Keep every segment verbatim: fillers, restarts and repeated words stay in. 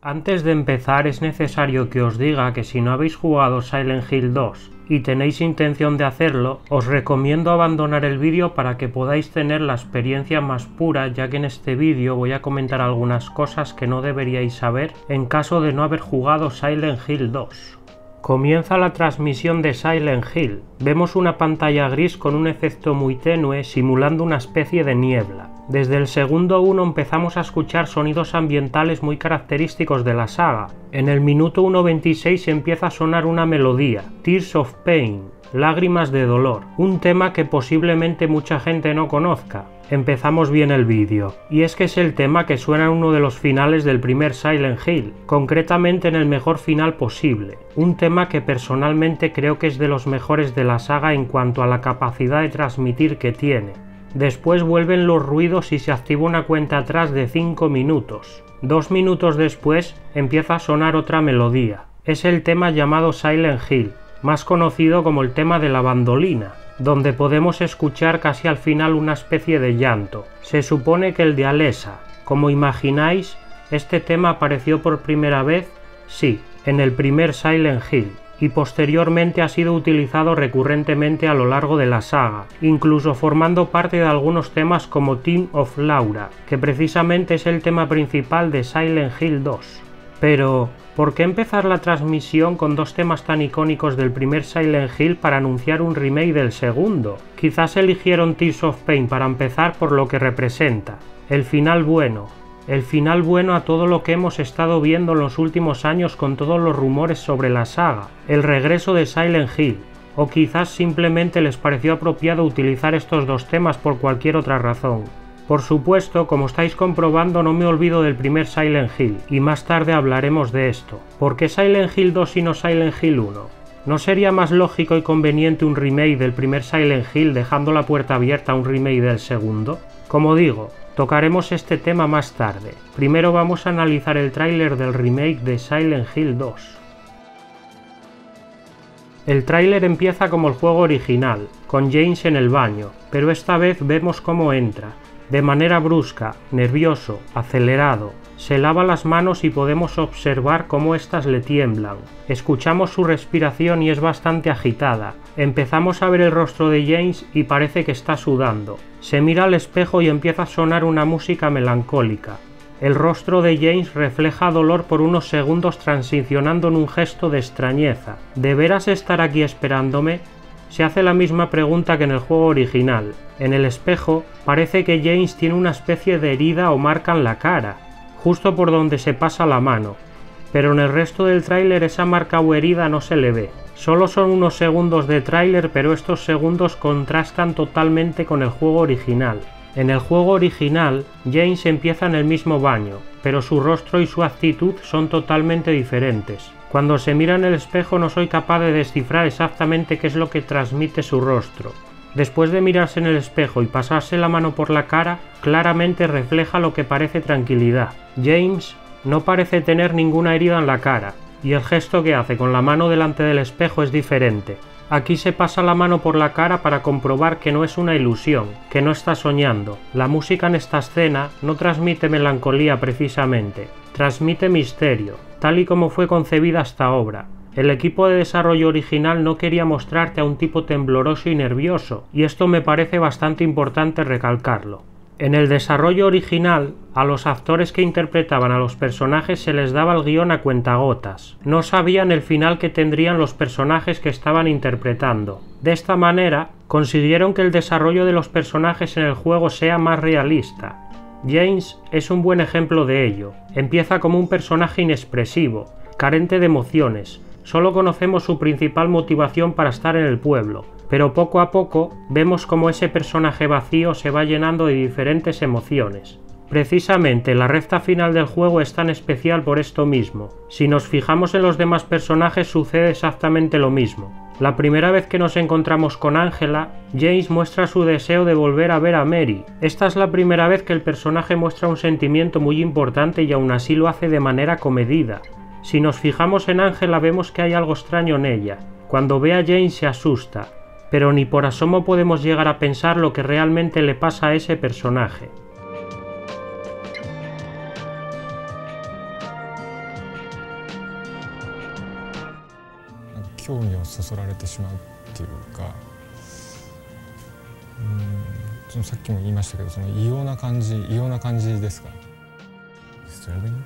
Antes de empezar es necesario que os diga que si no habéis jugado Silent Hill dos y tenéis intención de hacerlo, os recomiendo abandonar el vídeo para que podáis tener la experiencia más pura, ya que en este vídeo voy a comentar algunas cosas que no deberíais saber en caso de no haber jugado Silent Hill dos. Comienza la transmisión de Silent Hill. Vemos una pantalla gris con un efecto muy tenue simulando una especie de niebla. Desde el segundo uno empezamos a escuchar sonidos ambientales muy característicos de la saga. En el minuto uno veintiséis empieza a sonar una melodía, Tears of Pain, lágrimas de dolor, un tema que posiblemente mucha gente no conozca. Empezamos bien el vídeo, y es que es el tema que suena en uno de los finales del primer Silent Hill, concretamente en el mejor final posible, un tema que personalmente creo que es de los mejores de la saga en cuanto a la capacidad de transmitir que tiene. Después vuelven los ruidos y se activa una cuenta atrás de cinco minutos. Dos minutos después empieza a sonar otra melodía. Es el tema llamado Silent Hill, más conocido como el tema de la bandolina, donde podemos escuchar casi al final una especie de llanto. Se supone que el de Alessa. Como imagináis, este tema apareció por primera vez, sí, en el primer Silent Hill, y posteriormente ha sido utilizado recurrentemente a lo largo de la saga, incluso formando parte de algunos temas como Team of Laura, que precisamente es el tema principal de Silent Hill dos. Pero, ¿por qué empezar la transmisión con dos temas tan icónicos del primer Silent Hill para anunciar un remake del segundo? Quizás eligieron Tears of Pain para empezar por lo que representa, el final bueno. El final bueno a todo lo que hemos estado viendo en los últimos años con todos los rumores sobre la saga, el regreso de Silent Hill, o quizás simplemente les pareció apropiado utilizar estos dos temas por cualquier otra razón. Por supuesto, como estáis comprobando, no me olvido del primer Silent Hill, y más tarde hablaremos de esto. ¿Por qué Silent Hill dos y no Silent Hill uno? ¿No sería más lógico y conveniente un remake del primer Silent Hill dejando la puerta abierta a un remake del segundo? Como digo, tocaremos este tema más tarde. Primero vamos a analizar el tráiler del remake de Silent Hill dos. El tráiler empieza como el juego original, con James en el baño, pero esta vez vemos cómo entra. De manera brusca, nervioso, acelerado, se lava las manos y podemos observar cómo éstas le tiemblan. Escuchamos su respiración y es bastante agitada. Empezamos a ver el rostro de James y parece que está sudando. Se mira al espejo y empieza a sonar una música melancólica. El rostro de James refleja dolor por unos segundos transicionando en un gesto de extrañeza. ¿De veras estar aquí esperándome? Se hace la misma pregunta que en el juego original. En el espejo parece que James tiene una especie de herida o marca en la cara, justo por donde se pasa la mano, pero en el resto del tráiler esa marca o herida no se le ve. Solo son unos segundos de tráiler, pero estos segundos contrastan totalmente con el juego original. En el juego original, James empieza en el mismo baño, pero su rostro y su actitud son totalmente diferentes. Cuando se mira en el espejo no soy capaz de descifrar exactamente qué es lo que transmite su rostro. Después de mirarse en el espejo y pasarse la mano por la cara, claramente refleja lo que parece tranquilidad. James no parece tener ninguna herida en la cara, y el gesto que hace con la mano delante del espejo es diferente. Aquí se pasa la mano por la cara para comprobar que no es una ilusión, que no está soñando. La música en esta escena no transmite melancolía precisamente, transmite misterio, tal y como fue concebida esta obra. El equipo de desarrollo original no quería mostrarte a un tipo tembloroso y nervioso, y esto me parece bastante importante recalcarlo. En el desarrollo original, a los actores que interpretaban a los personajes se les daba el guión a cuentagotas. No sabían el final que tendrían los personajes que estaban interpretando. De esta manera, consiguieron que el desarrollo de los personajes en el juego sea más realista. James es un buen ejemplo de ello. Empieza como un personaje inexpresivo, carente de emociones. Solo conocemos su principal motivación para estar en el pueblo, pero poco a poco vemos cómo ese personaje vacío se va llenando de diferentes emociones. Precisamente la recta final del juego es tan especial por esto mismo. Si nos fijamos en los demás personajes sucede exactamente lo mismo. La primera vez que nos encontramos con Angela, James muestra su deseo de volver a ver a Mary. Esta es la primera vez que el personaje muestra un sentimiento muy importante y aún así lo hace de manera comedida. Si nos fijamos en Angela vemos que hay algo extraño en ella. Cuando ve a James se asusta, pero ni por asomo podemos llegar a pensar lo que realmente le pasa a ese personaje. 興味をそそられてしまうっていうか、うん、そのさっきも言いましたけど、その異様な感じ異様な感じですか。Disturbing and、uh,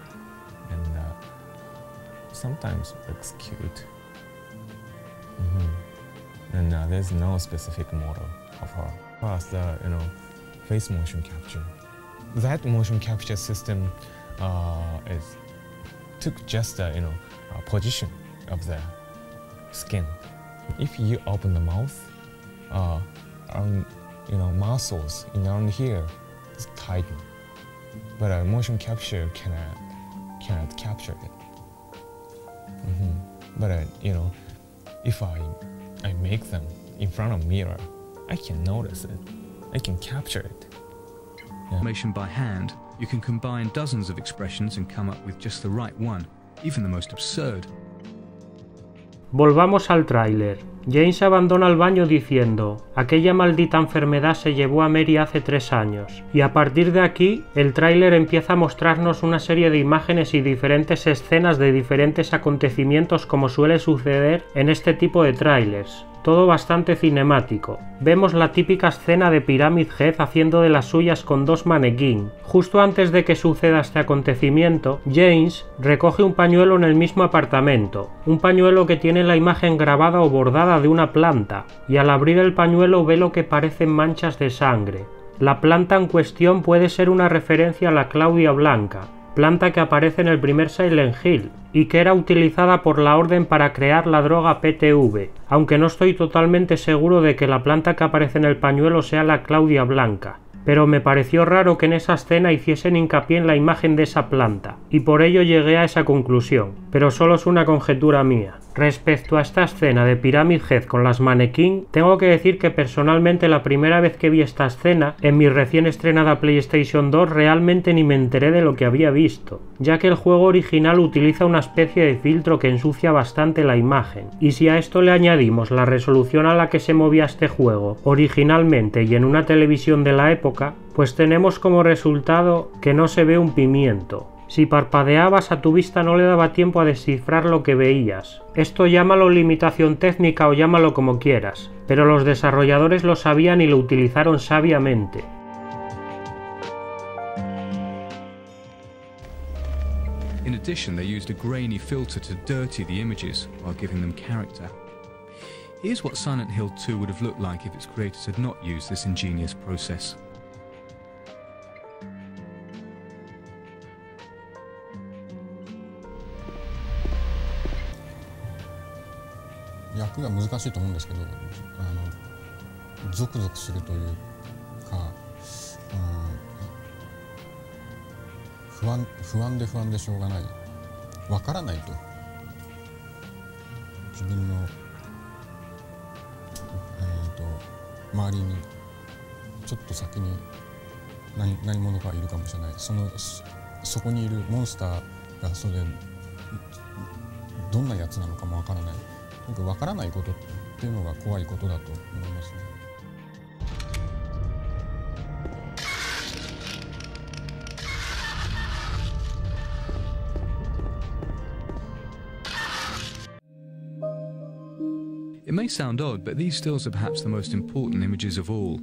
sometimes looks cute. Mm-hmm. And uh, there's no specific model of her. Plus the you know face motion capture. That motion capture system uh, is took just the you know uh, position of the skin. If you open the mouth, uh, around, you know muscles around here is tightened, but a uh, motion capture cannot cannot capture it. Mm-hmm. But uh, you know, if I I make them in front of mirror, I can notice it. I can capture it. Yeah. Animation by hand, you can combine dozens of expressions and come up with just the right one, even the most absurd. Volvamos al tráiler. James abandona el baño diciendo: aquella maldita enfermedad se llevó a Mary hace tres años. Y a partir de aquí, el tráiler empieza a mostrarnos una serie de imágenes y diferentes escenas de diferentes acontecimientos, como suele suceder en este tipo de tráilers. Todo bastante cinemático. Vemos la típica escena de Pyramid Head haciendo de las suyas con dos manequín. Justo antes de que suceda este acontecimiento, James recoge un pañuelo en el mismo apartamento, un pañuelo que tiene la imagen grabada o bordada de una planta, y al abrir el pañuelo ve lo que parecen manchas de sangre. La planta en cuestión puede ser una referencia a la Claudia Blanca, planta que aparece en el primer Silent Hill y que era utilizada por la Orden para crear la droga P T V, aunque no estoy totalmente seguro de que la planta que aparece en el pañuelo sea la Claudia Blanca. Pero me pareció raro que en esa escena hiciesen hincapié en la imagen de esa planta, y por ello llegué a esa conclusión, pero solo es una conjetura mía. Respecto a esta escena de Pyramid Head con las manequín, tengo que decir que personalmente la primera vez que vi esta escena, en mi recién estrenada PlayStation dos, realmente ni me enteré de lo que había visto, ya que el juego original utiliza una especie de filtro que ensucia bastante la imagen, y si a esto le añadimos la resolución a la que se movía este juego originalmente y en una televisión de la época, pues tenemos como resultado que no se ve un pimiento. Si parpadeabas, a tu vista no le daba tiempo a descifrar lo que veías. Esto llámalo limitación técnica o llámalo como quieras, pero los desarrolladores lo sabían y lo utilizaron sabiamente. In addition, they used a grainy filter to dirty the images while giving them character. Here's what Silent Hill two would have looked like if its creators had not used this ingenious process. 役が難しいと思うんですけど、あのゾクゾクするというか、うん、不安不安で不安でしょうがない、わからないと、自分の、えー、と周りにちょっと先に 何, 何者かいるかもしれない、そのそこにいるモンスターがそれどんなやつなのかもわからない。わからないことっていうのが怖いことだと思いますね。 It may sound odd, but these stills are perhaps the most important images of all.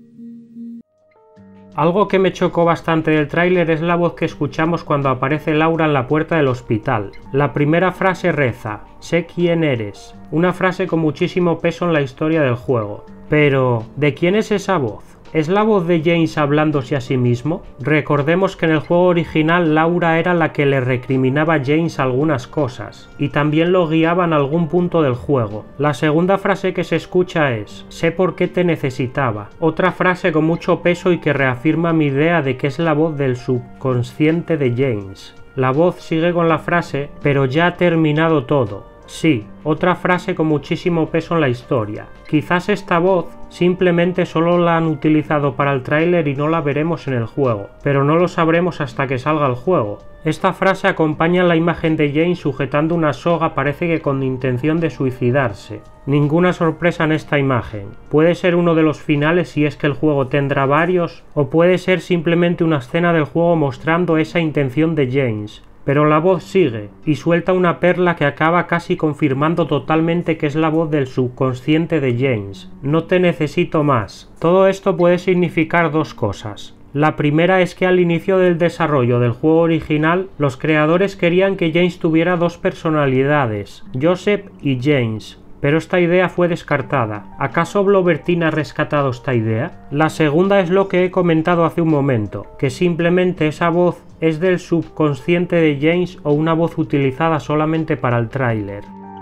Algo que me chocó bastante del tráiler es la voz que escuchamos cuando aparece Laura en la puerta del hospital. La primera frase reza: sé quién eres, una frase con muchísimo peso en la historia del juego. Pero, ¿de quién es esa voz? ¿Es la voz de James hablándose a sí mismo? Recordemos que en el juego original Laura era la que le recriminaba a James algunas cosas, y también lo guiaba en algún punto del juego. La segunda frase que se escucha es: sé por qué te necesitaba, otra frase con mucho peso y que reafirma mi idea de que es la voz del subconsciente de James. La voz sigue con la frase: pero ya ha terminado todo. Sí, otra frase con muchísimo peso en la historia. Quizás esta voz simplemente solo la han utilizado para el tráiler y no la veremos en el juego, pero no lo sabremos hasta que salga el juego. Esta frase acompaña la imagen de James sujetando una soga, parece que con intención de suicidarse. Ninguna sorpresa en esta imagen. Puede ser uno de los finales si es que el juego tendrá varios, o puede ser simplemente una escena del juego mostrando esa intención de James. Pero la voz sigue y suelta una perla que acaba casi confirmando totalmente que es la voz del subconsciente de James. No te necesito más. Todo esto puede significar dos cosas. La primera es que al inicio del desarrollo del juego original, los creadores querían que James tuviera dos personalidades, Joseph y James. Pero esta idea fue descartada. ¿Acaso Blobertin ha rescatado esta idea? La segunda es lo que he comentado hace un momento, que simplemente esa voz es del subconsciente de James o una voz utilizada solamente para el tráiler.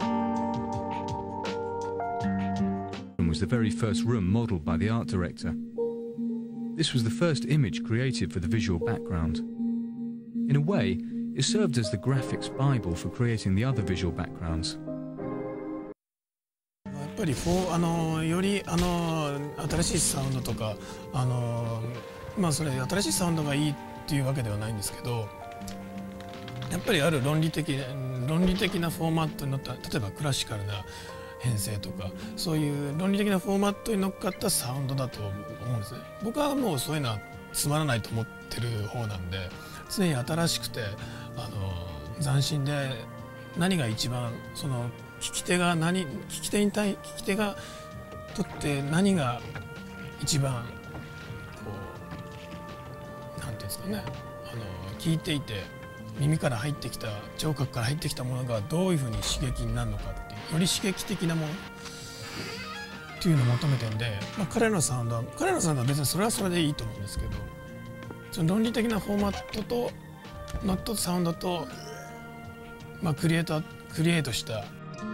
Was the very first room modeled by the art director. This was the first image created for the visual background. In a way, it served as the graphics bible for creating the other visual backgrounds. やっぱりフォーあのよりあの新しいサウンドとかあのまあそれ新しいサウンドがいいっていうわけではないんですけど、やっぱりある論理的論理的なフォーマットに乗った例えばクラシカルな編成とかそういう論理的なフォーマットに乗っかったサウンドだと思うんですね。僕はもうそういうのはつまらないと思ってる方なんで、常に新しくてあの斬新で何が一番その聞き手が何聞き手に対聞き手がとって何が一番こうなんていうんですかね、あの聞いていて耳から入ってきた聴覚から入ってきたものがどういうふうに刺激になるのかっていうより刺激的なものっていうのを求めてるんで、まあ、彼のサウンドは彼のサウンドは別にそれはそれでいいと思うんですけど、その論理的なフォーマットとノットサウンドと、まあ、クリエイトクリエイトした。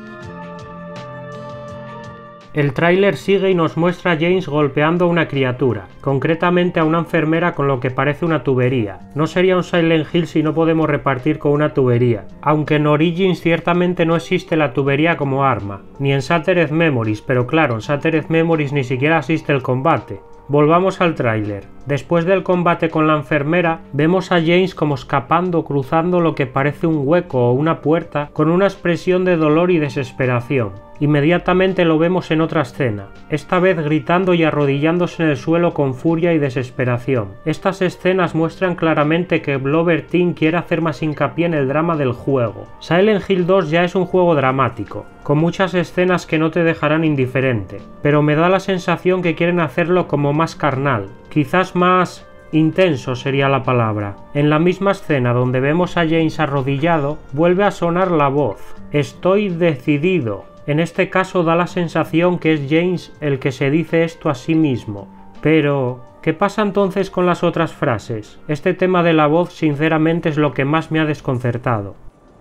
El tráiler sigue y nos muestra a James golpeando a una criatura, concretamente a una enfermera con lo que parece una tubería. No sería un Silent Hill si no podemos repartir con una tubería, aunque en Origins ciertamente no existe la tubería como arma, ni en Shattered Memories, pero claro, en Shattered Memories ni siquiera existe el combate. Volvamos al tráiler. Después del combate con la enfermera, vemos a James como escapando cruzando lo que parece un hueco o una puerta con una expresión de dolor y desesperación. Inmediatamente lo vemos en otra escena, esta vez gritando y arrodillándose en el suelo con furia y desesperación. Estas escenas muestran claramente que Blobertin quiere hacer más hincapié en el drama del juego. Silent Hill dos ya es un juego dramático, con muchas escenas que no te dejarán indiferente, pero me da la sensación que quieren hacerlo como más carnal, quizás más intenso sería la palabra. En la misma escena donde vemos a James arrodillado, vuelve a sonar la voz, estoy decidido. En este caso da la sensación que es James el que se dice esto a sí mismo. Pero, ¿qué pasa entonces con las otras frases? Este tema de la voz sinceramente es lo que más me ha desconcertado.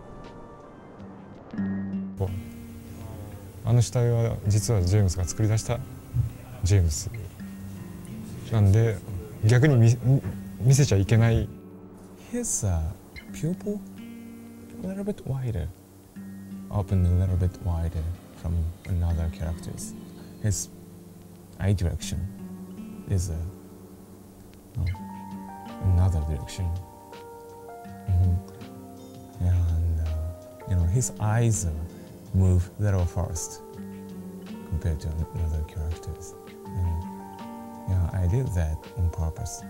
あの死体は実はジェームスが作り出したジェームスなんで逆に 見, 見せちゃいけない。His uh, pupil a little bit wider, open a little bit wider from another characters. His eye direction is a, oh, another direction. Mm-hmm. And uh, you know his eyes uh, move a little fast compared to other characters. And, yeah, I did that on purpose.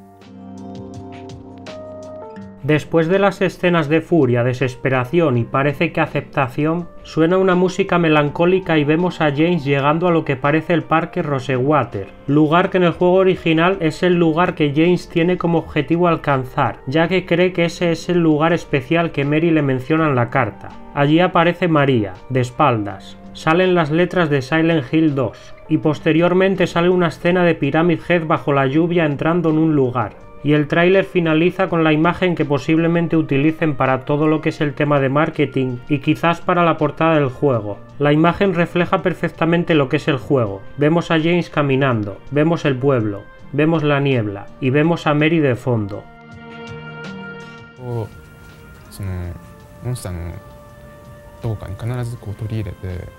Después de las escenas de furia, desesperación y parece que aceptación, suena una música melancólica y vemos a James llegando a lo que parece el parque Rosewater, lugar que en el juego original es el lugar que James tiene como objetivo alcanzar, ya que cree que ese es el lugar especial que Mary le menciona en la carta. Allí aparece María, de espaldas. Salen las letras de Silent Hill dos, y posteriormente sale una escena de Pyramid Head bajo la lluvia entrando en un lugar. Y el tráiler finaliza con la imagen que posiblemente utilicen para todo lo que es el tema de marketing y quizás para la portada del juego. La imagen refleja perfectamente lo que es el juego. Vemos a James caminando, vemos el pueblo, vemos la niebla y vemos a Mary de fondo. そのモンスターのどこかに必ずこう取り入れて、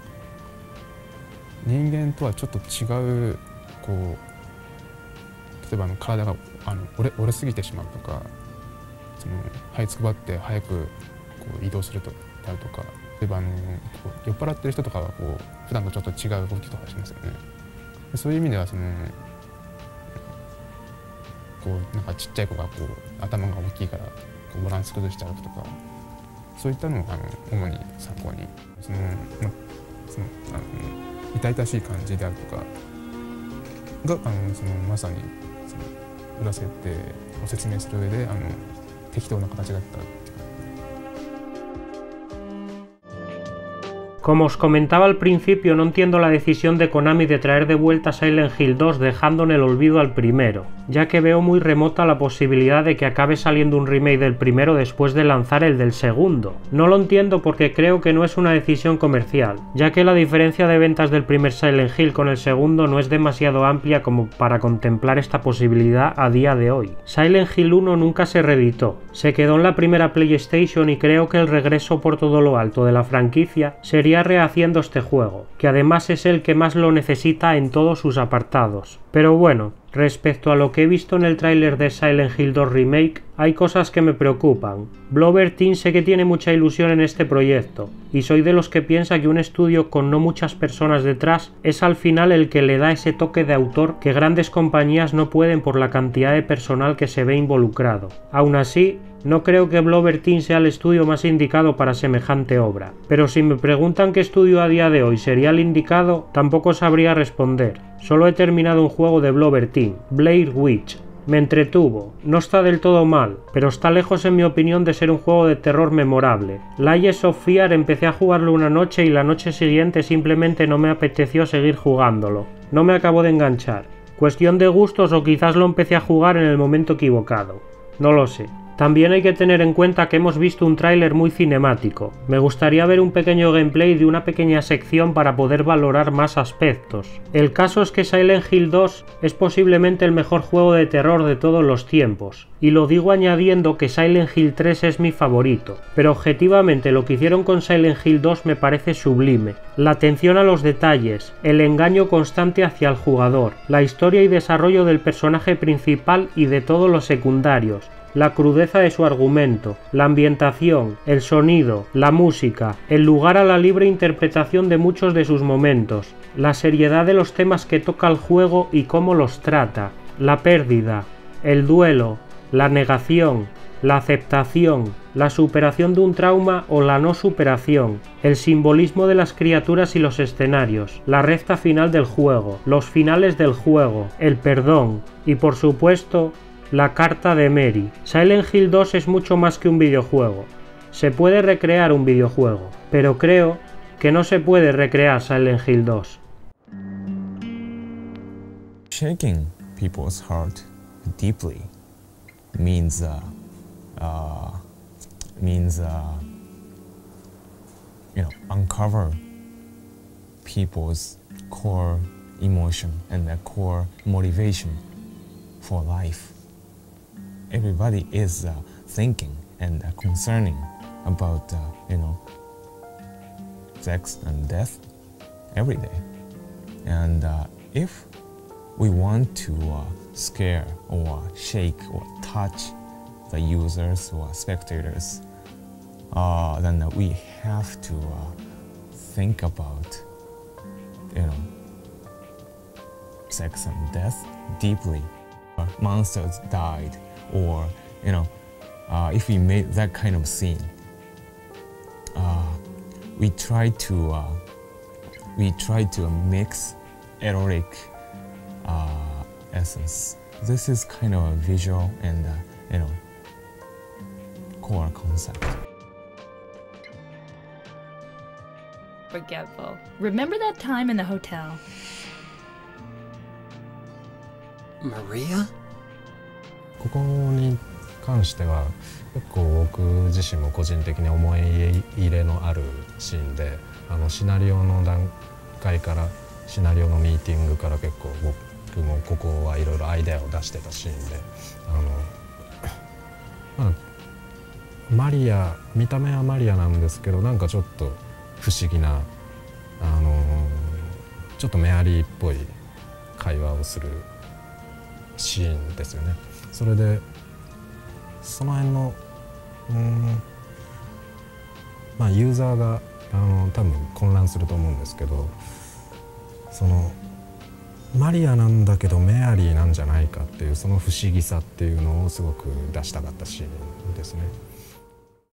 人間とはちょっと違うこう例えばあの体があの折れ折れすぎてしまうとか、その這いつくばって早くこう移動するとであるとか、例えばあのこう酔っ払ってる人とかはこう普段とちょっと違う動きとかしますよね。そういう意味ではそのこうなんかちっちゃい子がこう頭が大きいからこうバランス崩して歩くとか、そういったのをあの主に参考にその、ま、そのあの痛々しい感じであるとかがあのそのまさにその裏設定を説明する上であの適当な形だったっていう。 Como os comentaba al principio, no entiendo la decisión de Konami de traer de vuelta Silent Hill dos dejando en el olvido al primero, ya que veo muy remota la posibilidad de que acabe saliendo un remake del primero después de lanzar el del segundo. No lo entiendo porque creo que no es una decisión comercial, ya que la diferencia de ventas del primer Silent Hill con el segundo no es demasiado amplia como para contemplar esta posibilidad a día de hoy. Silent Hill uno nunca se reeditó, se quedó en la primera PlayStation y creo que el regreso por todo lo alto de la franquicia sería rehaciendo este juego, que además es el que más lo necesita en todos sus apartados. Pero bueno, respecto a lo que he visto en el tráiler de Silent Hill dos Remake, hay cosas que me preocupan. Bloober Team sé que tiene mucha ilusión en este proyecto, y soy de los que piensa que un estudio con no muchas personas detrás es al final el que le da ese toque de autor que grandes compañías no pueden por la cantidad de personal que se ve involucrado. Aún así, no creo que Bloober Team sea el estudio más indicado para semejante obra, pero si me preguntan qué estudio a día de hoy sería el indicado, tampoco sabría responder. Solo he terminado un juego de Bloober Team, Blair Witch. Me entretuvo, no está del todo mal, pero está lejos en mi opinión de ser un juego de terror memorable. Layers of Fear empecé a jugarlo una noche y la noche siguiente simplemente no me apeteció seguir jugándolo. No me acabó de enganchar. Cuestión de gustos o quizás lo empecé a jugar en el momento equivocado. No lo sé. También hay que tener en cuenta que hemos visto un tráiler muy cinemático. Me gustaría ver un pequeño gameplay de una pequeña sección para poder valorar más aspectos. El caso es que Silent Hill dos es posiblemente el mejor juego de terror de todos los tiempos, y lo digo añadiendo que Silent Hill tres es mi favorito, pero objetivamente lo que hicieron con Silent Hill dos me parece sublime. La atención a los detalles, el engaño constante hacia el jugador, la historia y desarrollo del personaje principal y de todos los secundarios, la crudeza de su argumento, la ambientación, el sonido, la música, el lugar a la libre interpretación de muchos de sus momentos, la seriedad de los temas que toca el juego y cómo los trata, la pérdida, el duelo, la negación, la aceptación, la superación de un trauma o la no superación, el simbolismo de las criaturas y los escenarios, la recta final del juego, los finales del juego, el perdón y por supuesto la carta de Mary. Silent Hill dos es mucho más que un videojuego. Se puede recrear un videojuego, pero creo que no se puede recrear Silent Hill dos. Shaking people's heart deeply means uh, uh, means uh, you know uncover people's core emotion and their core motivation for life. Everybody is uh, thinking and uh, concerning about uh, you know sex and death every day, and uh, if we want to uh, scare or shake or touch the users or spectators, uh, then uh, we have to uh, think about you know sex and death deeply. Uh, monsters died, or you know, uh, if we made that kind of scene, uh, we try to uh, we try to mix erotic uh, essence. This is kind of a visual and uh, you know core concept. Forgetful. Remember that time in the hotel? Maria? ここに関しては結構僕自身も個人的に思い入れのあるシーンで、あのシナリオの段階からシナリオのミーティングから結構僕もここはいろいろアイデアを出してたシーンで、あの、まあ、マリア見た目はマリアなんですけど、なんかちょっと不思議なあのちょっとメアリーっぽい会話をするシーンですよね。それでその辺のうーんまあユーザーがあの多分混乱すると思うんですけど、そのマリアなんだけどメアリーなんじゃないかっていうその不思議さっていうのをすごく出したかったシーンですね。